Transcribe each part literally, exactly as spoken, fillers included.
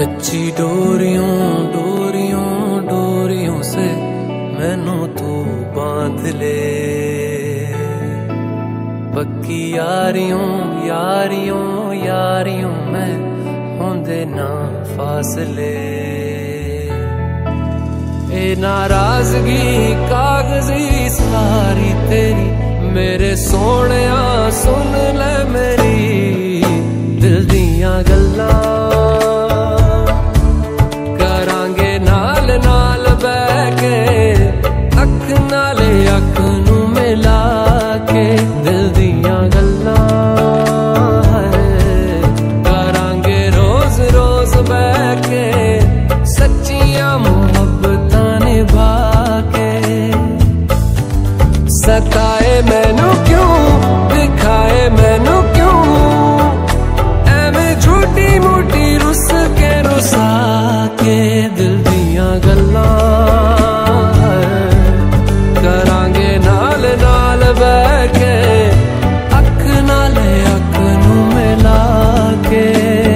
कच्ची डोरियों डोरियों डोरियों से मैनू तू बांध ले, पक्की यारियों यारियों यारियों में होंदे ना फासले। ए नाराजगी कागजी सारी तेरी मेरे सोहणिया सुन ले मेरी दिल दियां गल्लां, करांगे नाल नाल बैठ के अख नाले अख नू मिला के दिल दियां गल्लां, करांगे रोज रोज बैठ के सच्चियां मुहब्बतां निभा के। सताए मैनू क्यों दिखाए मैनू क्यों एवें झूठी मूठी रुस के रुसा के दिल दियां गल्लां, करांगे नाल नाल बैठ के अख नाले अख नू मिला के।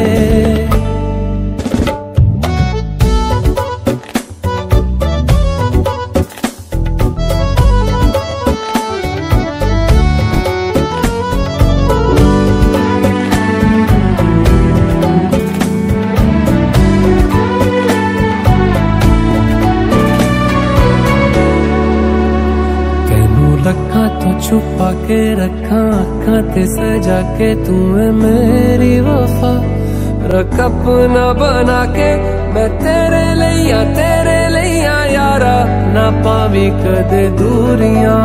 छुपा के रखा आँखां ते सजा के तू है मेरी वफा, रख अपना बना के मैं तेरे लिया तेरे लिया यारा, ना पावी कदे दूरियां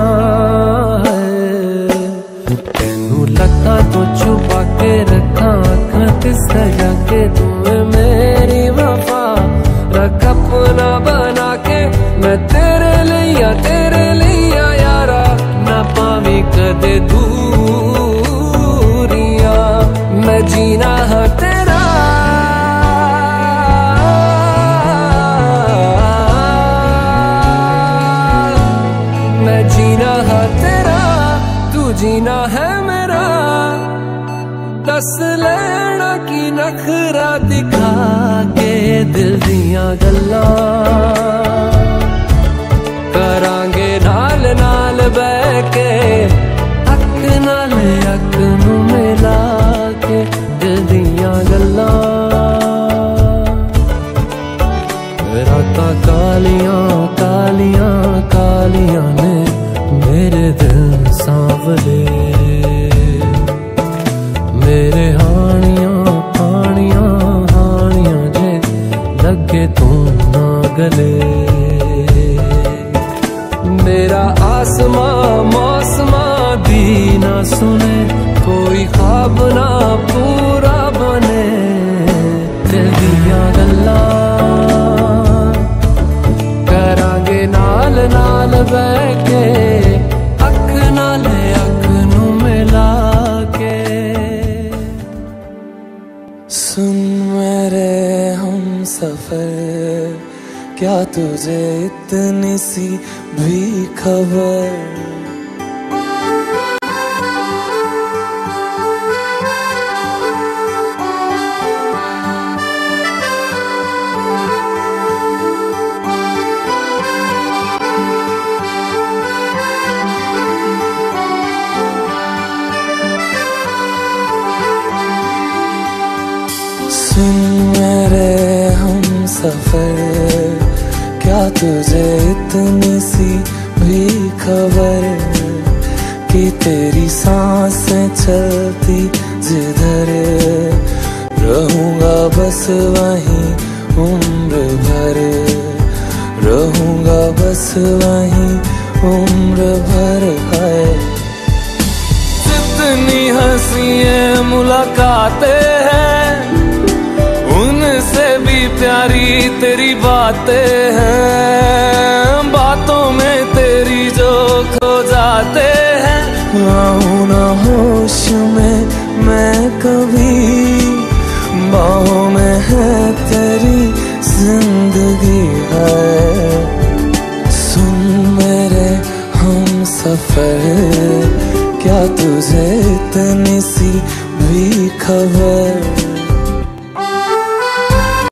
तेनू लखा तो छुपा के रखा आँखां ते सजा के तू है मेरी वफा, रख अपना बना के मैं तेरे लिया तेरे लिया यारा, ना पावी कदे दूरियां मैं जीना है तेरा, मैं जीना है तेरा तू जीना है मेरा, दस लेना की नखरा दिखा के दिल दियां गल्लां, करांगे नाल नाल बैठ के अख नाल अख नू मिला के दिल दियां गल्लां। रातां कालियां कालियां कालियां ने मेरे दिल सांवले, मेरे हानियां हानियां हानियां जे लगे तू ना गले, मेरा आसमां मौसमां दी ना सुने कोई ख्वाब ना पूरा बने दिल दियां गल्लां, करांगे नाल नाल बैठ के अख नाले अख नू मिला के। सुन मेरे हम सफर क्या तुझे इतनी सी भी खबर, सुन मेरे हम सफर क्या तुझे इतनी सी भी खबर कि तेरी सांसें चलती जिधर रहूंगा बस वहीं उम्र भर, रहूंगा बस वहीं उम्र भर है। जितनी हंसी मुलाकातें हैं उनसे भी प्यारी तेरी बातें हैं, बातों में तेरी जो खो जाते हैं, आऊं ना होश में मैं कभी, बाहों में है तेरी जिंदगी है। सुन मेरे हम सफर क्या तुझे इतनी सी भी खबर,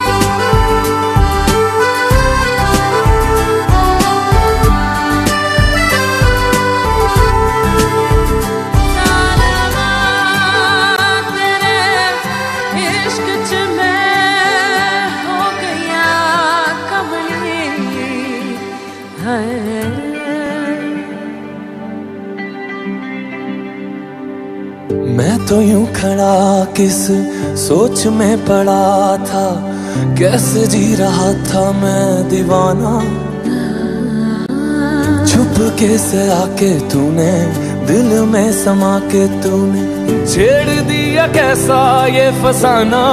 तो यूं खड़ा किस सोच में पड़ा था, कैसे जी रहा था मैं दीवाना। छुप के से आके तूने दिल में समा के तूने छेड़ दिया कैसा ये फसाना।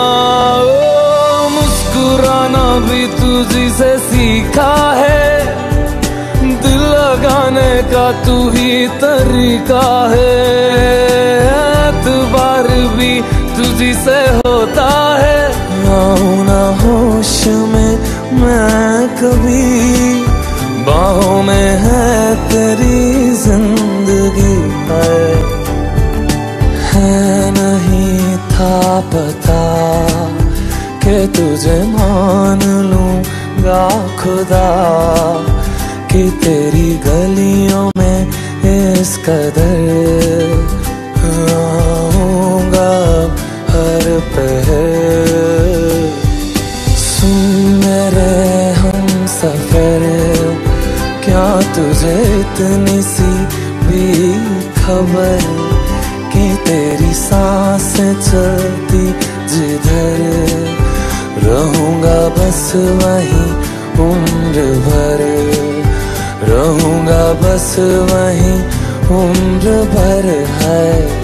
ओ मुस्कुराना भी तुझी से सीखा है, दिल लगाने का तू ही तरीका है। एतबार भी तुझी से होता है, आऊं ना होश में मैं कभी, बाहों में है तेरी जिंदगी है। है नहीं था पता कि तुझे मान लूंगा खुदा, कि तेरी गलियों में इस कदर आऊंगा हर पहर। सुन मेरे हम सफर, क्या तुझे इतनी सी भी खबर, कि तेरी सांसें चलती जिधर, रहूंगा बस वहीं उम्र भर, रहूंगा बस वहीं उम्र भर है।